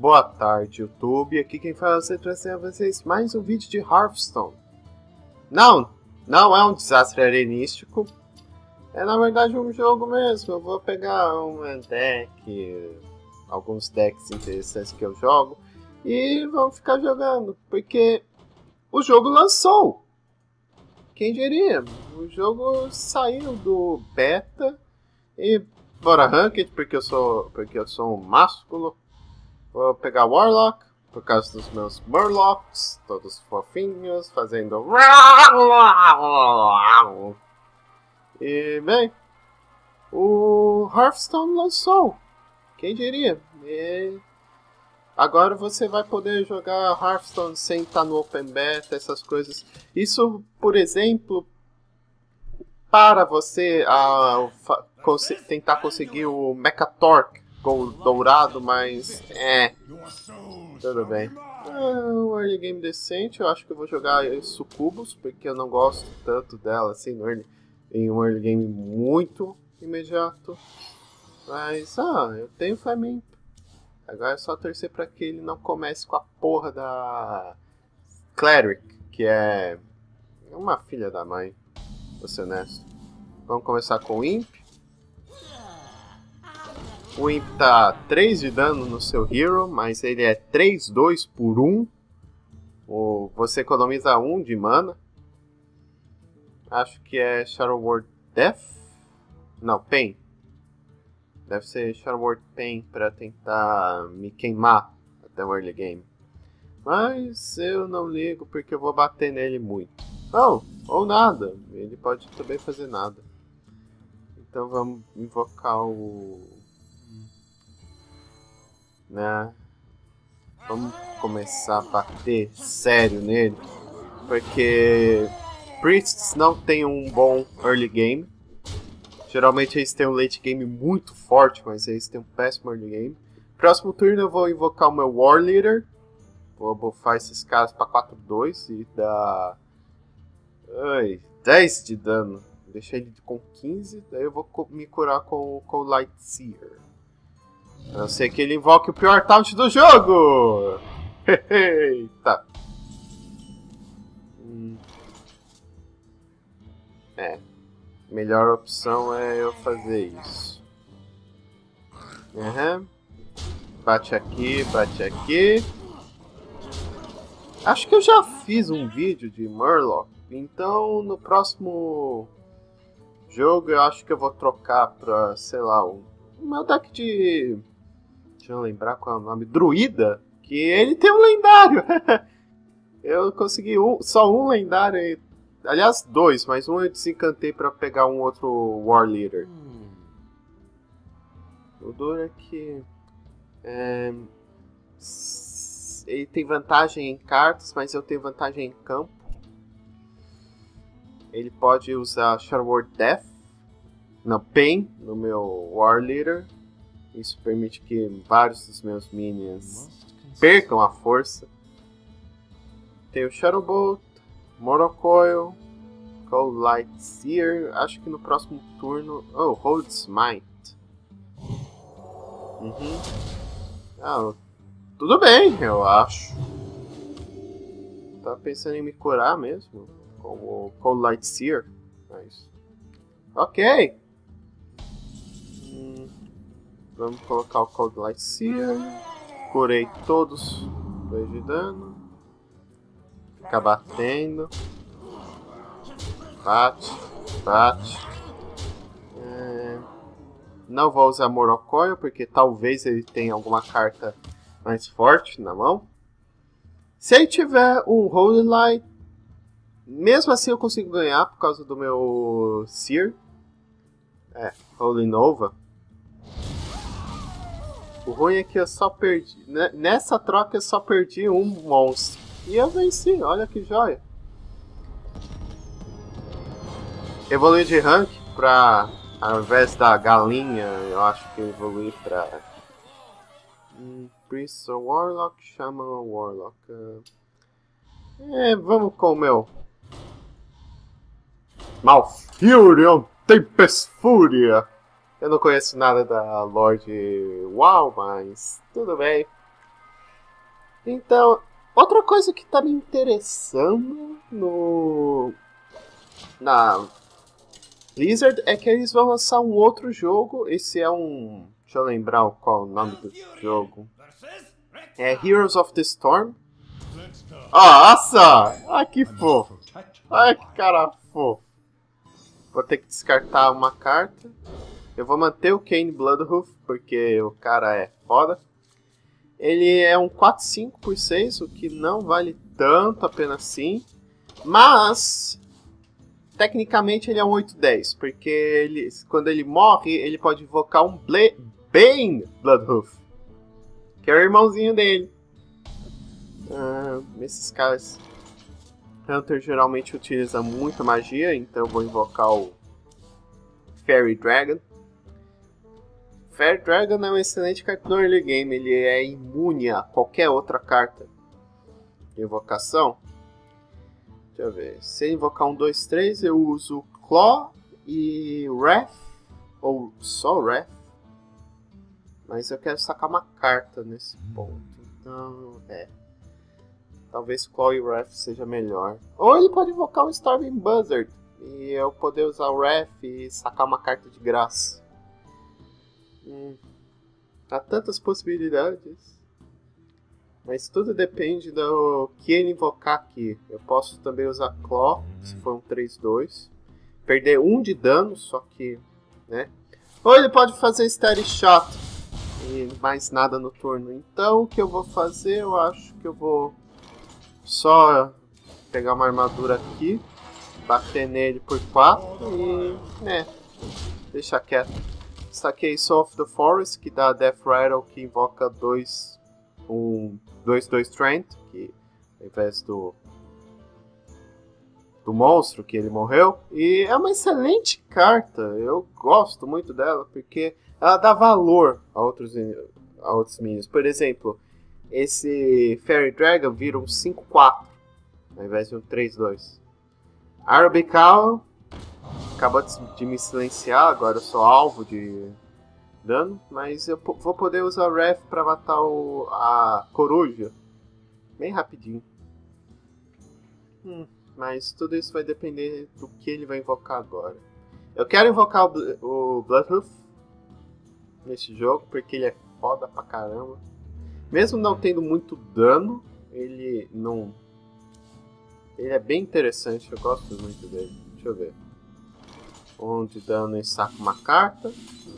Boa tarde, YouTube. Aqui quem fala é trazer a vocês mais um vídeo de Hearthstone. Não é um desastre arenístico. É na verdade um jogo mesmo. Eu vou pegar um deck, alguns decks interessantes que eu jogo e vamos ficar jogando, porque o jogo lançou. Quem diria? O jogo saiu do beta e bora ranked, porque eu sou um másculo. Vou pegar Warlock, por causa dos meus Murlocs, todos fofinhos, fazendo... E, bem, o Hearthstone lançou, quem diria? E agora você vai poder jogar Hearthstone sem estar no Open Beta, essas coisas. Isso, por exemplo, para você tentar conseguir o Mechatork dourado, mas tudo bem. Um early game decente. Eu acho que eu vou jogar Sucubus, porque eu não gosto tanto dela assim em um early game muito imediato. Mas eu tenho Flamengo. Agora é só torcer para que ele não comece com a porra da Cleric, que é uma filha da mãe, vou ser honesto. Vamos começar com o Imp. O Imp tá 3 de dano no seu Hero, mas ele é 3/2 por 1. Você economiza 1 de mana. Acho que é Shadow Word Death. Não, Pain. Deve ser Shadow Word Pain para tentar me queimar até o early game. Mas eu não ligo porque eu vou bater nele muito. Ou nada. Ele pode também fazer nada. Então vamos invocar vamos começar a bater sério nele, porque Priests não tem um bom early game. Geralmente eles têm um late game muito forte, mas eles têm um péssimo early game. Próximo turno eu vou invocar o meu War Leader. Vou buffar esses caras para 4/2 e dar 10 de dano. Deixei ele com 15, daí eu vou me curar com o Lightseer. A não ser que ele invoque o pior taunt do jogo! Eita! Melhor opção é eu fazer isso. Bate aqui, bate aqui. Acho que eu já fiz um vídeo de Murloc, então no próximo jogo eu acho que eu vou trocar pra, sei lá, o meu deck de... Deixa eu lembrar qual é o nome. Druida, que ele tem um lendário. Eu consegui só um lendário. Aliás, 2, mas um eu desencantei pra pegar um outro War Leader. O duro é que... ele tem vantagem em cartas, mas eu tenho vantagem em campo. Ele pode usar Shadow Word Death. Não, Pain no meu War Leader. Isso permite que vários dos meus minions percam a força. Tem o Shadow Bolt, Monocoil, Cold Lightseer. Acho que no próximo turno... Hold Smite. Tudo bem, eu acho. Tava pensando em me curar mesmo com o Cold Lightseer, mas... Ok! Vamos colocar o Cold Lightseer. Curei todos 2 de dano. Fica batendo. Bate. Não vou usar Monocoil, porque talvez ele tenha alguma carta mais forte na mão. Se ele tiver um Holy Light, mesmo assim eu consigo ganhar por causa do meu Seer. Holy Nova. O ruim é que eu só perdi... Nessa troca eu só perdi um monstro. E eu venci, olha que joia. Evoluir de rank pra... Ao invés da galinha, eu acho que evoluir pra... Priest ou Warlock, chama o Warlock. Vamos com o meu... Malfurion Tempest Fúria. Eu não conheço nada da Lorde WoW, mas tudo bem. Então, outra coisa que tá me interessando na Blizzard é que eles vão lançar um outro jogo. Esse é um... Deixa eu lembrar qual é o nome do jogo. É Heroes of the Storm. Nossa! Ai, que fofo. Ai, que cara fofo. Vou ter que descartar uma carta. Eu vou manter o Kayn Bloodhoof, porque o cara é foda. Ele é um 4/5 por 6, o que não vale tanto a pena assim. Mas, tecnicamente ele é um 8/10, porque quando ele morre, ele pode invocar um Bane Bloodhoof, que é o irmãozinho dele. Esses caras... Hunter geralmente utiliza muita magia, então eu vou invocar o Fairy Dragon. Fairy Dragon é um excelente carta no early game, ele é imune a qualquer outra carta de invocação. Deixa eu ver, se eu invocar um 2/3 eu uso Claw e Wrath, ou só Wrath. Mas eu quero sacar uma carta nesse ponto, então talvez Claw e Wrath seja melhor. Ou ele pode invocar um Storming Buzzard e eu poder usar o Wrath e sacar uma carta de graça. Há tantas possibilidades. Mas tudo depende do que ele invocar aqui. Eu posso também usar Claw, se for um 3/2. Perder 1 de dano, só que... né? Ou ele pode fazer Steady Shot e mais nada no turno. Então o que eu vou fazer, eu acho que eu vou só pegar uma armadura aqui, bater nele por 4 e... deixa quieto. Saquei Soul of the Forest, que dá Death Rattle, que invoca 2/2 Strength, que ao invés do monstro que ele morreu. E é uma excelente carta, eu gosto muito dela, porque ela dá valor a outros minions. Por exemplo, esse Fairy Dragon vira um 5/4, ao invés de um 3/2. Arabical acabou de me silenciar, agora eu sou alvo de dano, mas eu vou poder usar o Wrath para matar a coruja bem rapidinho. Mas tudo isso vai depender do que ele vai invocar agora. Eu quero invocar o Bloodhoof nesse jogo, porque ele é foda pra caramba. Mesmo não tendo muito dano, ele é bem interessante, eu gosto muito dele. Deixa eu ver. 1 de dano e saco uma carta.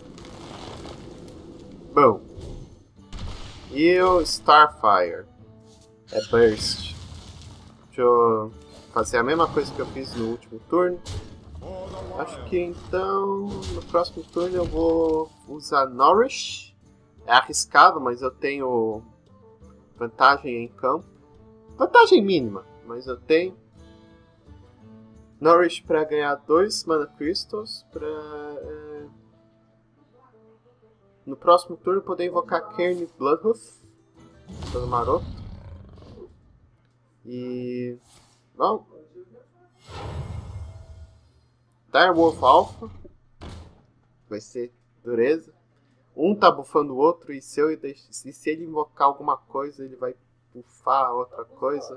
Bom. E o Starfire. É Burst. Deixa eu fazer a mesma coisa que eu fiz no último turno. Acho que então no próximo turno eu vou usar Nourish. É arriscado, mas eu tenho vantagem em campo. Vantagem mínima, mas eu tenho. Nourish para ganhar 2 Mana Crystals. No próximo turno poder invocar Kayn Bloodhoof. Todo maroto. E... bom. Direwolf Alpha. Vai ser dureza. Um tá bufando o outro e se ele invocar alguma coisa, ele vai bufar outra coisa.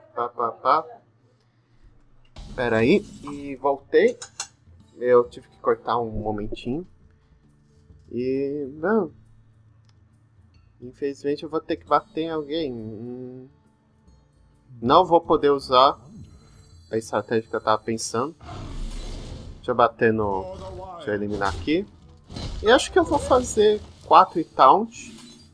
Pera aí. E voltei. Eu tive que cortar um momentinho. E... não. Infelizmente eu vou ter que bater em alguém. Não vou poder usar a estratégia que eu tava pensando. Deixa eu bater no... deixa eu eliminar aqui. E acho que eu vou fazer 4 e Taunt.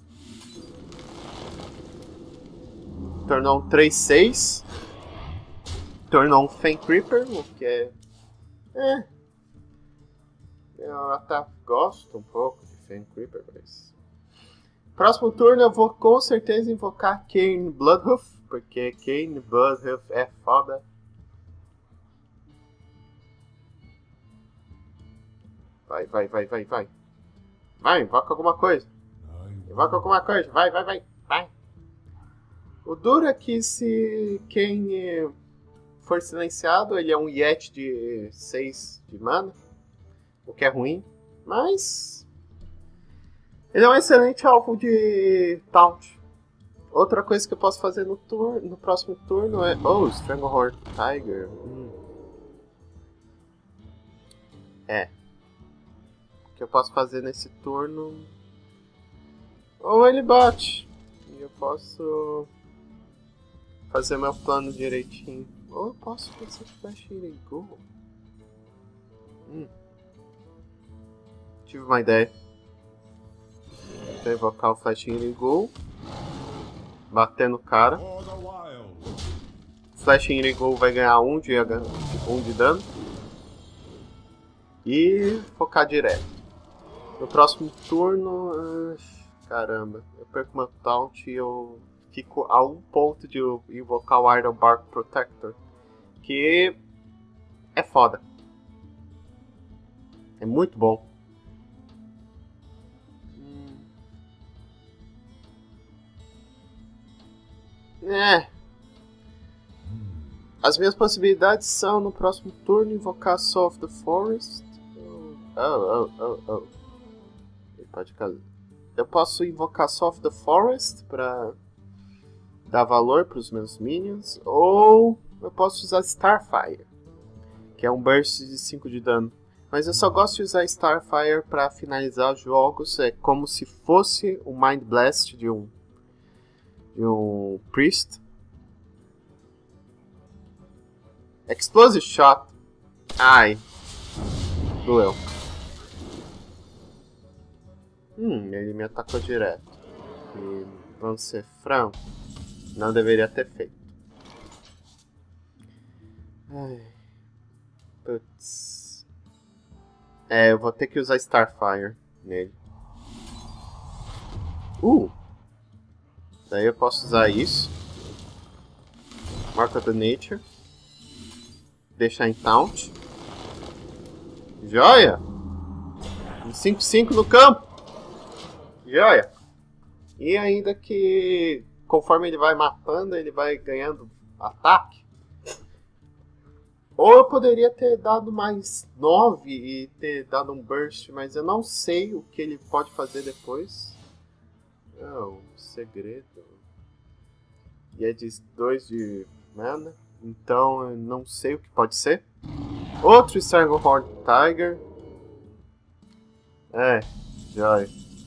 Tornou um 3/6. Tornou um Fen Creeper, o que é... eu até gosto um pouco de Fen Creeper, mas... próximo turno eu vou com certeza invocar Kayn Bloodhoof, porque Kayn Bloodhoof é foda. Vai. Vai, invoca alguma coisa. Invoca alguma coisa, vai. O duro é que se Kayn for silenciado, ele é um Yeti de 6 de mana, o que é ruim, mas ele é um excelente alvo de Taunt. Outra coisa que eu posso fazer no próximo turno é... Oh, Stranglehold Tiger. É. O que eu posso fazer nesse turno... Ou ele bate. E eu posso... fazer meu plano direitinho. Ou eu posso fazer Flash Go. Tive uma ideia. Vou invocar o Flash Go. Bater no cara. Flash Go vai ganhar 1 de dano. E focar direto. No próximo turno... caramba. Eu perco meu taunt e eu fico a 1 ponto de invocar o Iron Bark Protector. Que é foda. É muito bom. As minhas possibilidades são no próximo turno invocar Soul of the Forest. Ele pode causar. Eu posso invocar Soul of the Forest para dar valor para os meus minions. Ou eu posso usar Starfire, que é um burst de 5 de dano. Mas eu só gosto de usar Starfire para finalizar os jogos. É como se fosse o Mind Blast de um Priest. Explosive Shot. Ai. Doeu. Ele me atacou direto. E vamos ser franco, não deveria ter feito. Ai. Putz. Eu vou ter que usar Starfire nele. Daí eu posso usar isso. Mark of the Nature. Deixar em Taunt. Joia! 5/5 no campo. Joia! E ainda que conforme ele vai matando, ele vai ganhando ataque. Ou eu poderia ter dado mais 9 e ter dado um burst, mas eu não sei o que ele pode fazer depois. Segredo. E é de 2 de mana. Então eu não sei o que pode ser. Outro Stranglehold Tiger. Joia.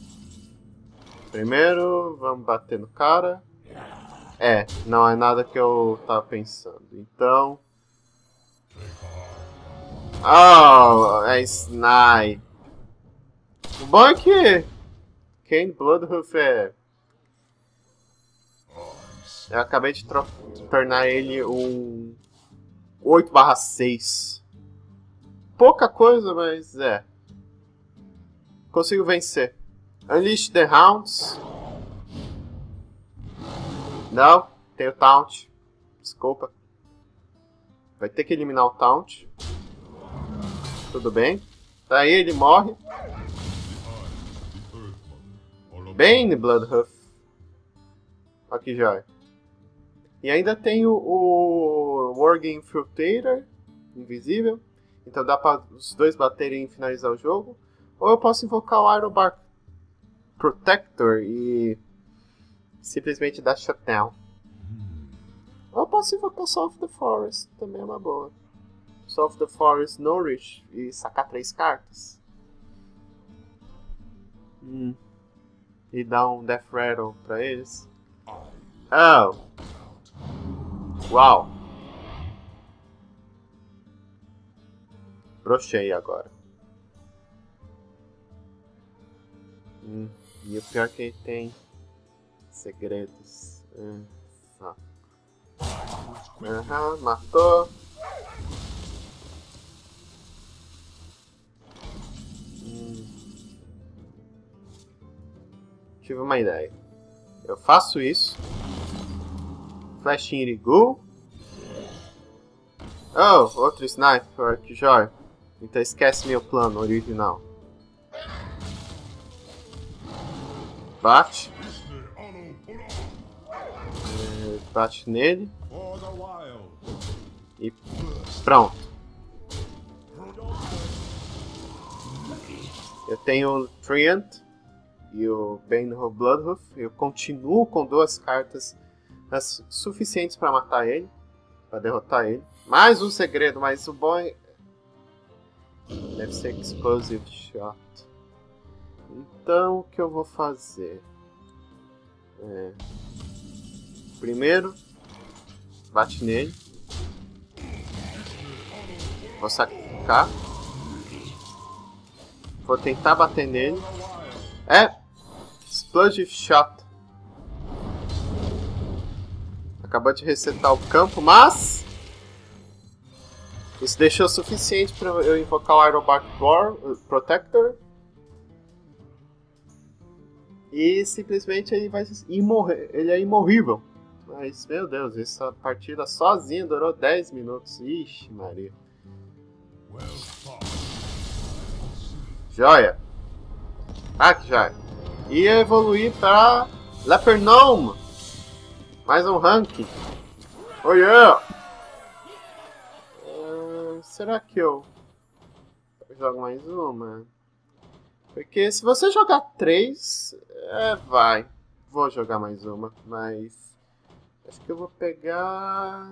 Primeiro, vamos bater no cara. Não é nada que eu tava pensando. Então... é Snai. O bom é que... Kane Bloodhoof eu acabei de tornar ele um 8/6. Pouca coisa, mas consigo vencer. Unleash the Hounds. Não, tem o Taunt. Desculpa. Vai ter que eliminar o Taunt. Tudo bem. Daí ele morre. Bane Bloodhoof. Olha que joia. E ainda tem o Worgen Infiltrator, invisível. Então dá para os dois baterem e finalizar o jogo. Ou eu posso invocar o Iron Bark Protector e simplesmente dar shutdown. Ou eu posso invocar Soul of the Forest, também é uma boa. Soul of the Forest, Nourish e sacar 3 cartas. E dar um Death Rattle pra eles. Uau! Brochei agora. E o pior que ele tem segredos. Matou. Tive uma ideia. Eu faço isso. Flash Go. Outro Sniper, que joia. Então esquece meu plano original. Bate. Bate nele. E pronto. Eu tenho Treant e o Benro Bloodhoof. Eu continuo com 2 cartas suficientes para matar ele, para derrotar ele. Mais um segredo, mas o bom é... deve ser Explosive Shot. Então, o que eu vou fazer? Primeiro, bate nele. Vou sacrificar. Vou tentar bater nele. Explosive Shot. Acabou de resetar o campo, mas... isso deixou o suficiente para eu invocar o Ironbark Protector. E simplesmente ele vai morrer. Ele é imorrível. Mas, meu Deus, essa partida sozinha durou 10 minutos. Ixi, Maria. Joia. Que joia. E evoluir para Leper Gnome. Mais um ranking. Oh yeah! Será que eu jogo mais uma? Porque se você jogar 3, vai. Vou jogar mais uma, mas acho que eu vou pegar...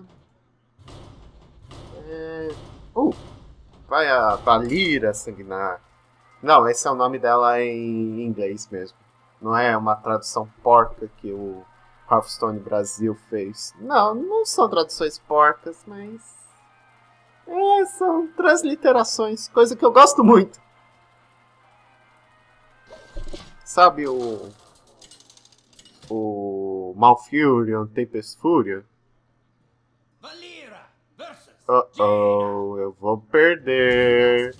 vai a Valira Sanguinar. Não, esse é o nome dela em inglês mesmo. Não é uma tradução porca que o Hearthstone Brasil fez. Não são traduções porcas, mas... são transliterações, coisa que eu gosto muito. Sabe o Malfurion Tempest Fúria? Eu vou perder.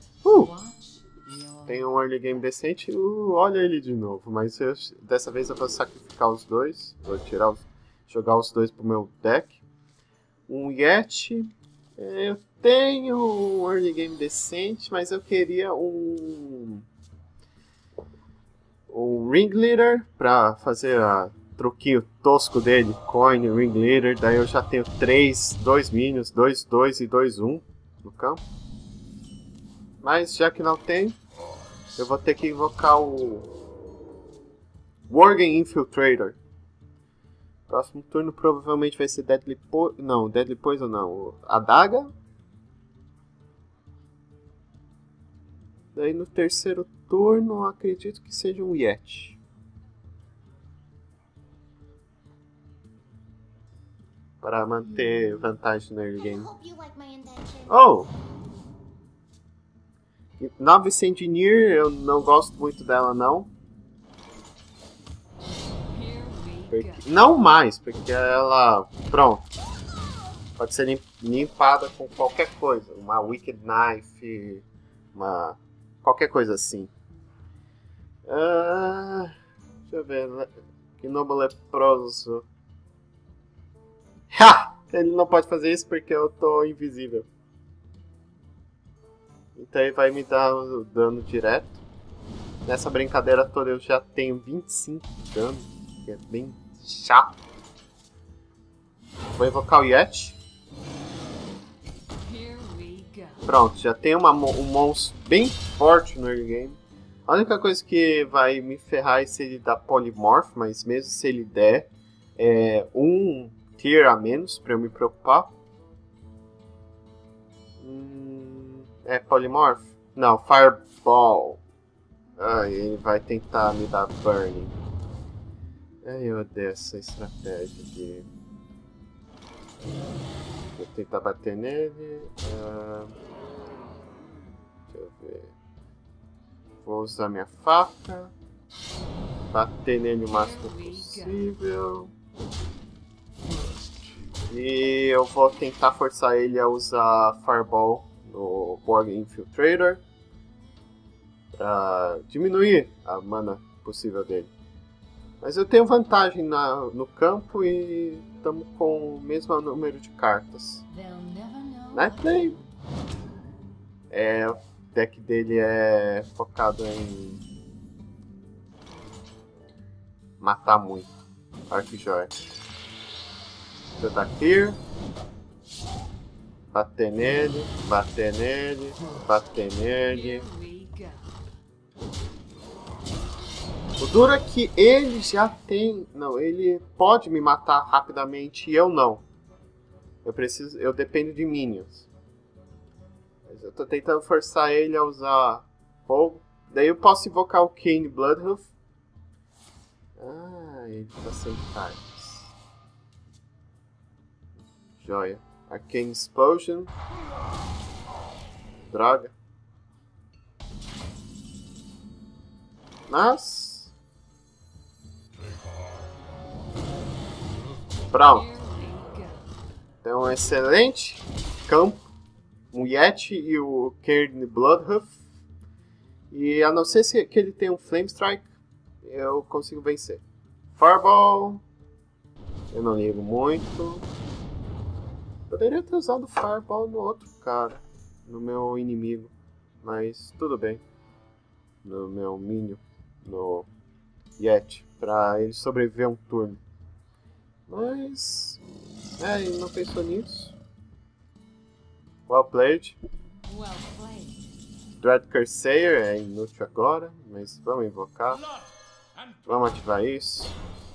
Tem um early game decente. Olha ele de novo, mas dessa vez eu vou sacrificar os 2. Vou jogar os 2 pro meu deck. Um Yeti. Eu tenho um early game decente, mas eu queria um Ringleader pra fazer a truquinho tosco dele, Coin, Ringleader. Daí eu já tenho 2 minions, 2, 2 e 2, 1 no campo. Mas já que não tem, eu vou ter que invocar o Worgen Infiltrator. Próximo turno provavelmente vai ser Deadly Poison não, Adaga. Daí no terceiro turno, acredito que seja um Yeti. Para manter vantagem no early game. Novice Engineer, eu não gosto muito dela não. Não mais, porque ela... pronto. Pode ser limpada com qualquer coisa. Uma Wicked Knife, qualquer coisa assim. Deixa eu ver. Gnomo Leproso. Ele não pode fazer isso porque eu tô invisível. Então ele vai me dar o dano direto. Nessa brincadeira toda eu já tenho 25 de dano, que é bem chato. Vou invocar o Yeti. Pronto, já tem um monstro bem forte no early game. A única coisa que vai me ferrar é se ele dá Polymorph, mas mesmo se ele der, é um tier a menos pra eu me preocupar. Polymorph? Não, Fireball. Ele vai tentar me dar Burning. Eu odeio essa estratégia de... vou tentar bater nele. Deixa eu ver. Vou usar minha faca. Bater nele o máximo possível. E eu vou tentar forçar ele a usar Fireball no Worgen Infiltrator. Pra diminuir a mana possível dele. Mas eu tenho vantagem no campo e estamos com o mesmo número de cartas. Nightblade. O deck dele é focado em matar muito. Arquijoia. Vou dar Clear. Bater nele, bater nele, bater nele. O duro é que ele já tem... Não, ele pode me matar rapidamente e eu não. Eu dependo de minions. Mas eu tô tentando forçar ele a usar fogo. Daí eu posso invocar o Kane Bloodhoof. Ah, ele tá sem cartas. Joia. Arcane Explosion. Droga. Mas... pronto. Tem um excelente campo. Um Yeti e o Cairn Bloodhoof. E a não ser que ele tenha um Flame Strike, eu consigo vencer. Fireball. Eu não ligo muito. Poderia ter usado Fireball no outro cara. No meu inimigo. Mas tudo bem. No meu Minion. No Yeti. Pra ele sobreviver um turno. Mas... ele não pensou nisso. Well played. Dread Cursair é inútil agora, mas vamos invocar. Vamos ativar isso.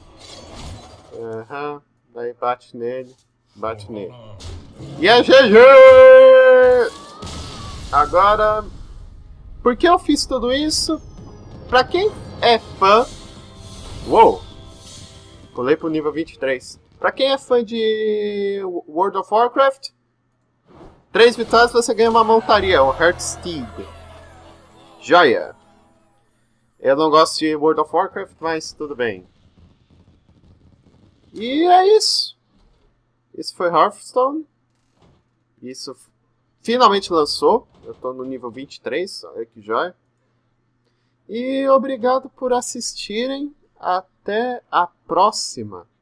Daí bate nele. Bate nele. E é GG! Agora, por que eu fiz tudo isso? Pra quem é fã... Uou! Pulei pro nível 23. Pra quem é fã de World of Warcraft, 3 vitórias você ganha uma montaria, um Heartsteed. Joia! Eu não gosto de World of Warcraft, mas tudo bem. E é isso. Isso foi Hearthstone. Isso finalmente lançou. Eu tô no nível 23, olha que joia. E obrigado por assistirem. Até a próxima.